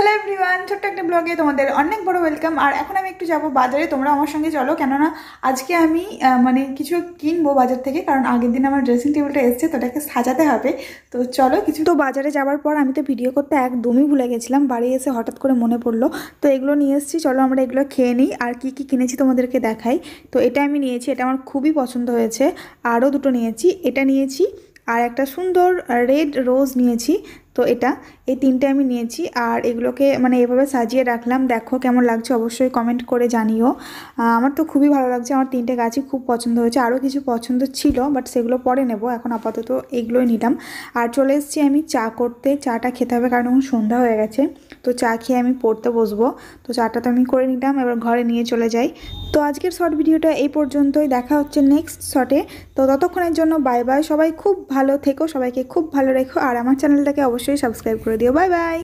Hello everyone, ছোট্ট একটা ব্লগে তোমাদের অনেক বড় ওয়েলকাম। আর এখন আমি একটু যাব বাজারে, তোমরা আমার সঙ্গে চলো। কেননা আজকে আমি মানে কিছু কিনবো বাজার থেকে, কারণ আগের দিন আমার ড্রেসিং টেবিলটা এসছে, তো ওটাকে সাজাতে হবে। তো চলো কিছু। তো বাজারে যাওয়ার পর আমি তো ভিডিও করতে একদমই ভুলে গেছিলাম, বাড়ি এসে হঠাৎ করে মনে পড়লো। তো এগুলো নিয়ে এসেছি, চলো আমরা এগুলো খেয়ে নিই। আর কি কি কিনেছি তোমাদেরকে দেখাই। তো এটা আমি নিয়েছি, এটা আমার খুবই পছন্দ হয়েছে। আরও দুটো নিয়েছি, এটা নিয়েছি, আর একটা সুন্দর রেড রোজ নিয়েছি। তো এই তিনটে আমি নিয়েছি, আর এগুলোকে মানে এভাবে সাজিয়ে রাখলাম। দেখো কেমন লাগছে, অবশ্যই কমেন্ট করে জানিও। আমার তো খুবই ভালো লাগছে, আমার তিনটে গাছই খুব পছন্দ হয়েছে। আরও কিছু পছন্দ ছিল, বাট সেগুলো পরে নেব, এখন আপাতত এইগুলোই নিলাম। আর চলে এসেছি আমি চা করতে, চাটা খেতে হবে কারণ এখন সন্ধ্যা হয়ে গেছে। তো চা খেয়ে আমি পড়তে বসবো। তো চাটা তো আমি করে নিলাম, এবার ঘরে নিয়ে চলে যাই। তো আজকের শর্ট ভিডিওটা এই পর্যন্তই, দেখা হচ্ছে নেক্সট শর্টে। তো ততক্ষণের জন্য বাই বাই, সবাই খুব ভালো থেকো, সবাইকে খুব ভালো রেখো, আর আমার চ্যানেলটাকে অবশ্যই সাবস্ক্রাইব করে দিও। Bye by.